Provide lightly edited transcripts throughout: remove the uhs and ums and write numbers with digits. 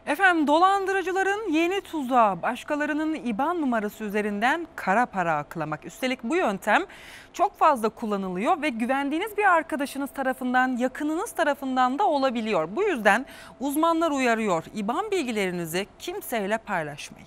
Efendim dolandırıcıların yeni tuzağı başkalarının IBAN numarası üzerinden kara para aklamak. Üstelik bu yöntem çok fazla kullanılıyor ve güvendiğiniz bir arkadaşınız tarafından, yakınınız tarafından da olabiliyor. Bu yüzden uzmanlar uyarıyor. IBAN bilgilerinizi kimseyle paylaşmayın.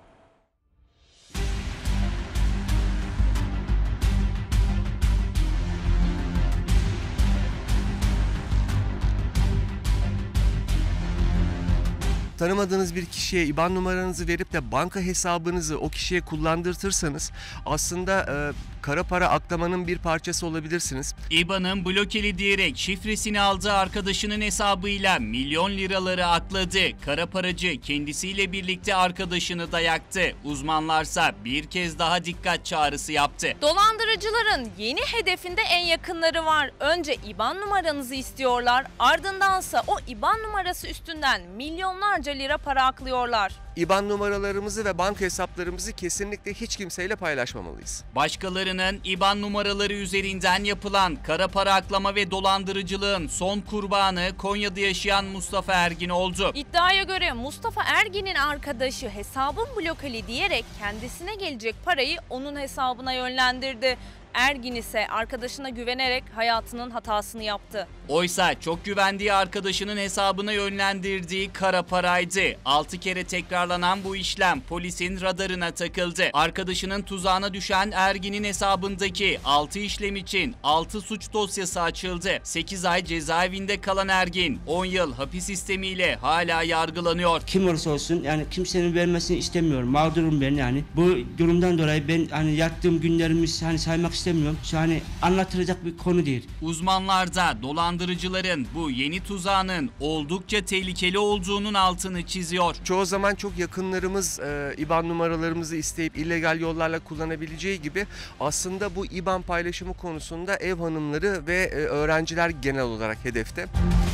Tanımadığınız bir kişiye IBAN numaranızı verip de banka hesabınızı o kişiye kullandırtırsanız aslında kara para aklamanın bir parçası olabilirsiniz. IBAN'ın blokeli diyerek şifresini aldığı arkadaşının hesabıyla milyon liraları akladı. Kara paracı kendisiyle birlikte arkadaşını da yaktı. Uzmanlarsa bir kez daha dikkat çağrısı yaptı. Dolandırıcıların yeni hedefinde en yakınları var. Önce IBAN numaranızı istiyorlar, ardındansa o IBAN numarası üstünden milyonlarca lira para aklıyorlar. IBAN numaralarımızı ve banka hesaplarımızı kesinlikle hiç kimseyle paylaşmamalıyız. Başkalarının IBAN numaraları üzerinden yapılan kara para aklama ve dolandırıcılığın son kurbanı Konya'da yaşayan Mustafa Ergin oldu. İddiaya göre Mustafa Ergin'in arkadaşı hesabın blokeli diyerek kendisine gelecek parayı onun hesabına yönlendirdi. Ergin ise arkadaşına güvenerek hayatının hatasını yaptı. Oysa çok güvendiği arkadaşının hesabına yönlendirdiği kara paraydı. 6 kere tekrarlanan bu işlem polisin radarına takıldı. Arkadaşının tuzağına düşen Ergin'in hesabındaki 6 işlem için 6 suç dosyası açıldı. 8 ay cezaevinde kalan Ergin 10 yıl hapis sistemiyle hala yargılanıyor. Kim olursa olsun yani kimsenin vermesini istemiyorum. Mağdurum ben yani. Bu durumdan dolayı ben hani yattığım günlerimi saymak istemiyorum. Şu anlatılacak bir konu değil. Uzmanlar da dolandırıcıların bu yeni tuzağının oldukça tehlikeli olduğunun altını çiziyor. Çoğu zaman çok yakınlarımız IBAN numaralarımızı isteyip illegal yollarla kullanabileceği gibi aslında bu IBAN paylaşımı konusunda ev hanımları ve öğrenciler genel olarak hedefte.